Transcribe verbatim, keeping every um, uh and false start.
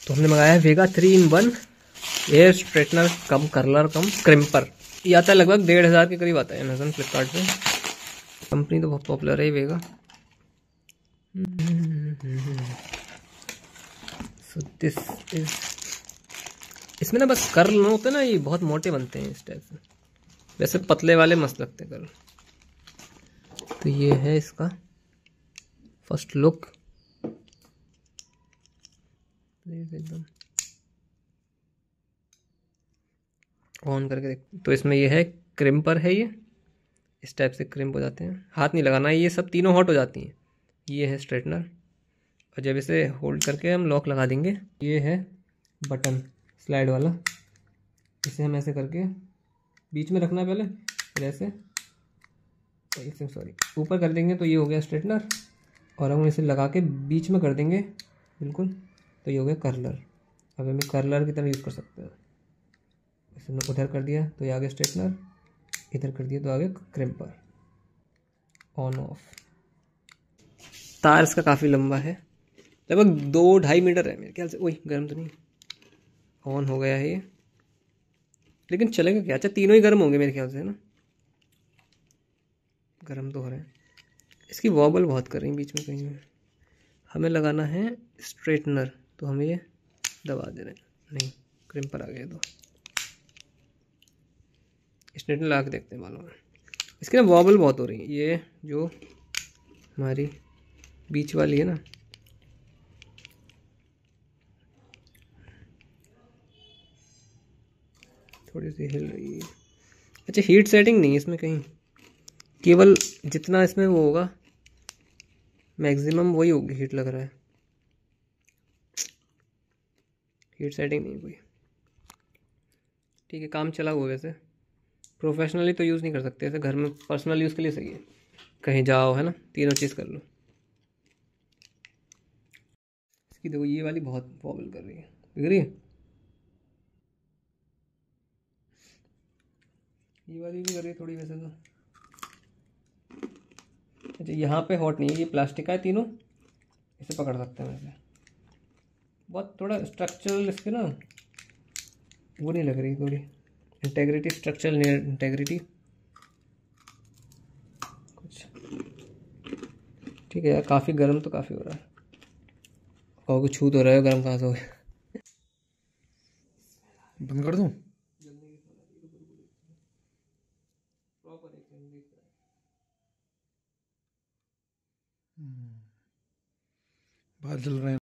तो हमने मंगाया है Vega three in one air straightener cum curler cum crimper. ये आता है लगभग डेढ़ हज़ार के करीब आता है अमेजोन फ्लिपकार्ट पे। कंपनी तो बहुत पॉपुलर है वेगा। सो दिस इज, इसमें ना बस कर्ल ना होते ना, ये बहुत मोटे बनते हैं इस टाइप से, वैसे पतले वाले मस्त लगते हैं कर्ल। तो ये है इसका फर्स्ट लुक एकदम ऑन करके देख। तो इसमें ये है क्रिम्पर है, ये इस टाइप से क्रिम्प हो जाते हैं, हाथ नहीं लगाना, ये सब तीनों हॉट हो जाती हैं। ये है स्ट्रेटनर, और जब इसे होल्ड करके हम लॉक लगा देंगे, ये है बटन स्लाइड वाला, इसे हम ऐसे करके बीच में रखना पहले, फिर ऐसे सॉरी ऊपर कर देंगे तो ये हो गया स्ट्रेटनर, और हम इसे लगा के बीच में कर देंगे बिल्कुल तो ये हो गया कर्लर। अब हम कर्लर की तरह यूज़ कर सकते हैं। इसे उधर कर दिया तो ये आ गया स्ट्रेटनर, इधर कर दिया तो आ गया क्रिम्पर। On off. तार इसका काफ़ी लंबा है, लगभग दो ढाई मीटर है मेरे ख्याल से। वही गर्म तो नहीं, ऑन हो गया है ये, लेकिन चलेगा क्या? अच्छा तीनों ही गर्म होंगे मेरे ख्याल से, है ना? गर्म तो हो रहे हैं। इसकी वॉबल बहुत कर रही है बीच में कहीं में। हमें लगाना है स्ट्रेटनर, तो हम ये दबा दे रहे हैं, नहीं क्रिम्पर आ गया। तो स्ट्रेटनर लगा के देखते हैं मालूम है। इसकी ना वॉबल बहुत हो रही है, ये जो हमारी बीच वाली है ना, थोड़ी सी हिल रही है। अच्छा हीट सेटिंग नहीं है इसमें कहीं, केवल जितना इसमें वो होगा मैक्सिमम वही होगी हीट लग रहा है, हीट सेटिंग नहीं कोई। ठीक है, काम चला हुआ वैसे, प्रोफेशनली तो यूज़ नहीं कर सकते, ऐसे घर में पर्सनल यूज़ के लिए सही है, कहीं जाओ है ना, तीनों चीज़ कर लो। इसकी देखो ये वाली बहुत वॉबल कर रही है, दिख रही है? ये वाली भी कर रही है थोड़ी वैसे तो। अच्छा यहाँ पे हॉट नहीं है, ये प्लास्टिक का है तीनों, इसे पकड़ सकते हैं वैसे। बहुत थोड़ा स्ट्रक्चरल इसके ना वो नहीं लग रही, थोड़ी इंटेग्रिटी, स्ट्रक्चरल इंटेग्रिटी कुछ। ठीक है यार, काफ़ी गर्म तो काफ़ी हो रहा है, और कुछ छू तो रहा है, गर्म कहाँ से हो गया? बंद कर दूं? बादल रहे हैं।